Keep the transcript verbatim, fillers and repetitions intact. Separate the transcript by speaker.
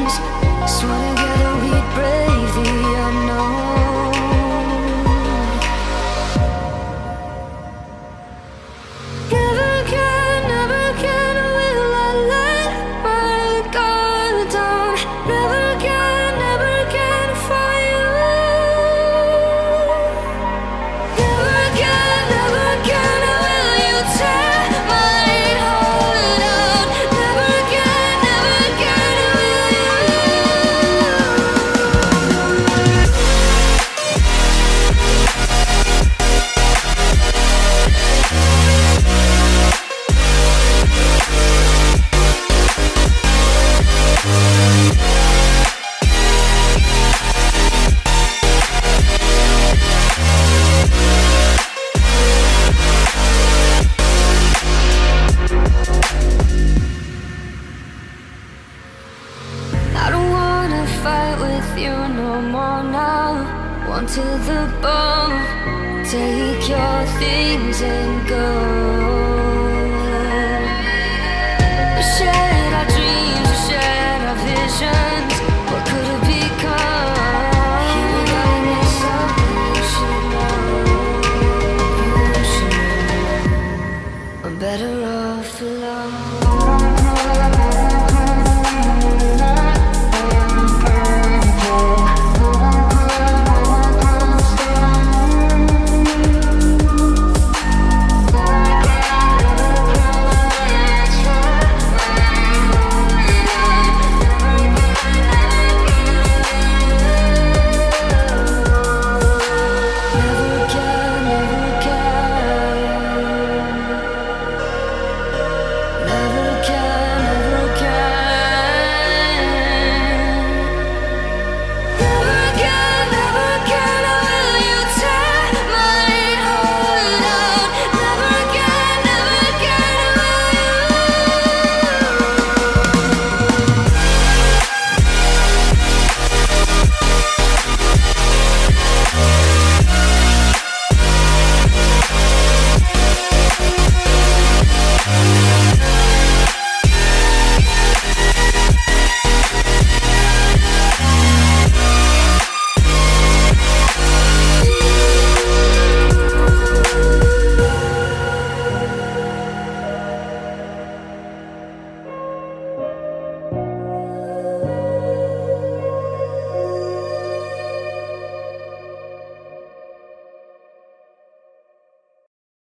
Speaker 1: dreams. Swore together we'd brave the unknown. Never can, never can will I let my guard down. Never can, never can for you. Never can, never can will you tear my heart out. Never can, never can will you. I don't wanna fight with you no more now. One to the bone, take your things and go.